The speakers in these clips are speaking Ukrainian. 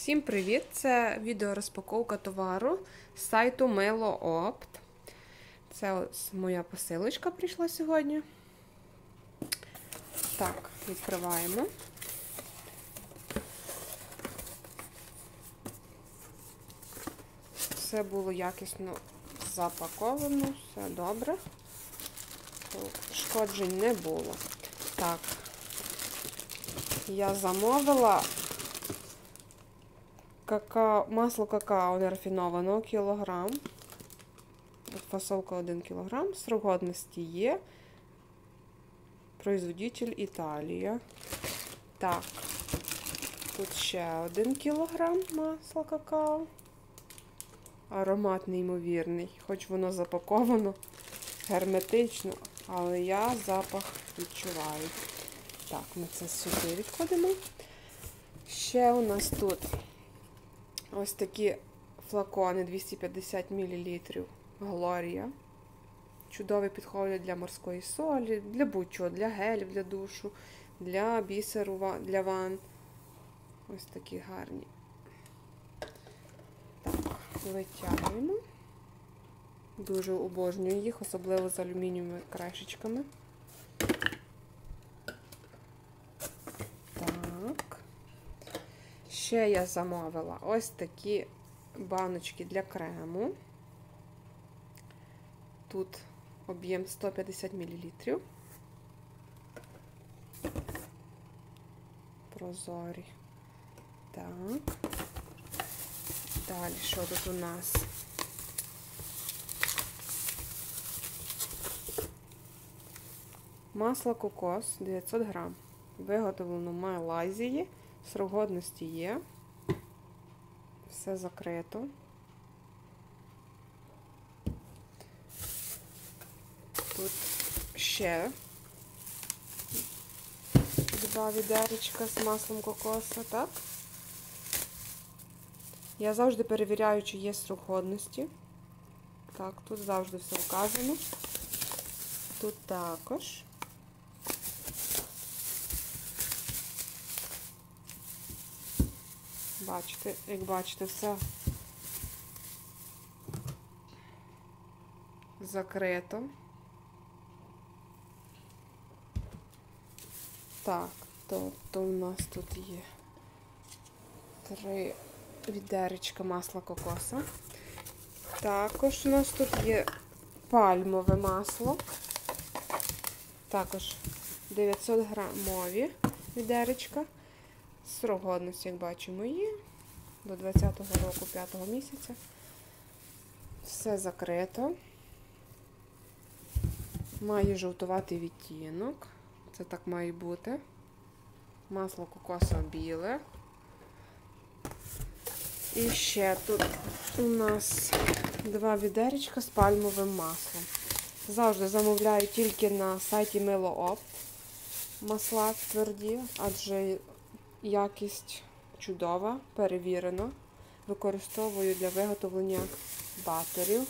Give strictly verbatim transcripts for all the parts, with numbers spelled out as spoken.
Всім привіт! Це відеорозпаковка товару з сайту Мило-Опт. Це ось моя посилочка прийшла сьогодні. Так, відкриваємо. Все було якісно запаковано, все добре. Шкоджень не було. Так, я замовила какао, масло какао нерафіновано кілограм. Фасовка один кілограм. Срок годності є. Производитель Італія. Так, тут ще один кілограм масла какао. Аромат неймовірний. Хоч воно запаковано герметично, але я запах відчуваю. Так, ми це сюди відходимо. Ще у нас тут ось такі флакони двісті п'ятдесят мілілітрів Глорія. Чудові підходять для морської солі, для будь-чого, для гелів, для душу, для бісеру, для ванн. Ось такі гарні. Так, витягуємо. Дуже обожнюю їх, особливо з алюмінієвими кришечками. Так. Ще я замовила ось такі баночки для крему. Тут об'єм сто п'ятдесят мілілітрів. Прозорі. Так. Далі, що тут у нас? Масло кокос дев'ятсот грам. Виготовлено в Малайзії. Срок годності є. Все закрито. Тут ще два відеречка з маслом кокоса, так? Я завжди перевіряю, чи є срок годності. Так, тут завжди все вказано. Тут також. Бачите, як бачите, все закрито. Так, тобто у нас тут є три відеречка масла кокоса. Також у нас тут є пальмове масло. Також дев'ятсот грамові відеречка. Срок годності, як бачимо, є. До двадцятого року, п'ятого місяця. Все закрито. Має жовтуватий відтінок. Це так має бути. Масло кокоса біле. І ще тут у нас два відеречка з пальмовим маслом. Завжди замовляю тільки на сайті Мило-Опт масла тверді, адже якість чудова, перевірена. Використовую для виготовлення батерів.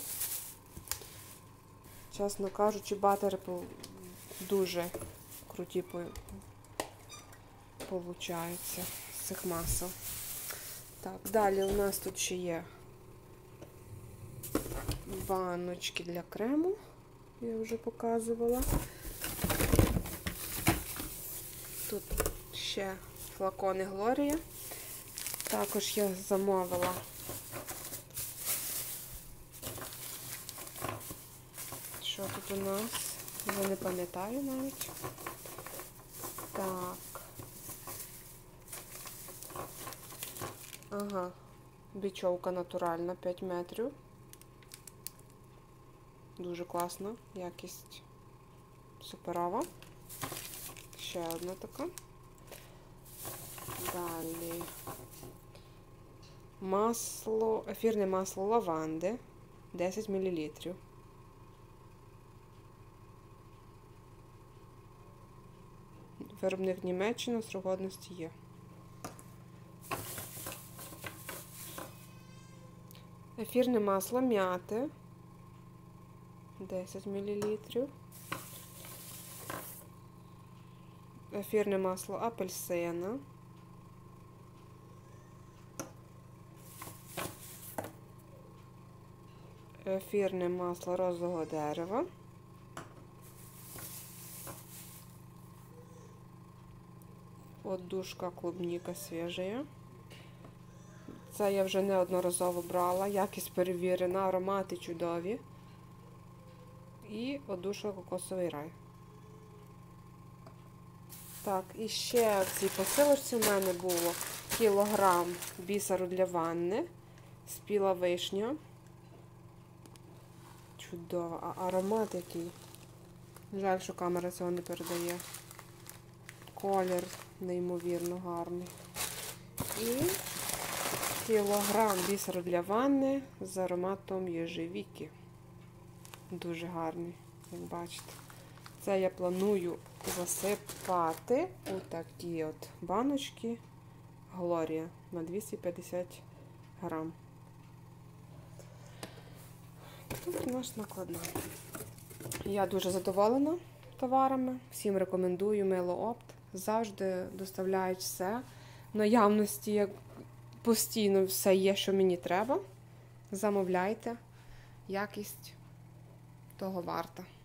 Чесно кажучи, батери дуже круті получаються з цих масел. Так, далі у нас тут ще є баночки для крему, я вже показувала. Тут ще флакони Глорія. Також я замовила що тут у нас? Я не пам'ятаю навіть. Так. Ага. Бічовка натуральна, п'ять метрів. Дуже класно. Якість суперова. Ще одна така. Далі. Масло, ефірне масло лаванди. десять мілілітрів. Виробник Німеччина, срок годності є. Ефірне масло м'яти. десять мілілітрів. Ефірне масло апельсина. ефірне масло розового дерева. Отдушка клубніка свіжа. Це я вже неодноразово брала, якість перевірена, аромати чудові. І отдушка кокосовий рай. Так, і ще в цій посилочці в мене було кілограм бісеру для ванни, спіла вишня. Чудово, а аромат який. Жаль, що камера цього не передає. Колір неймовірно гарний. І кілограм бісеру для ванни з ароматом єжевіки. Дуже гарний, як бачите. Це я планую засипати у такі от баночки Глорія на двісті п'ятдесят грам. Тут наш накладний. Я дуже задоволена товарами. Всім рекомендую Мило Опт. Завжди доставляють все. В наявності як постійно все є, що мені треба. Замовляйте. Якість того варта.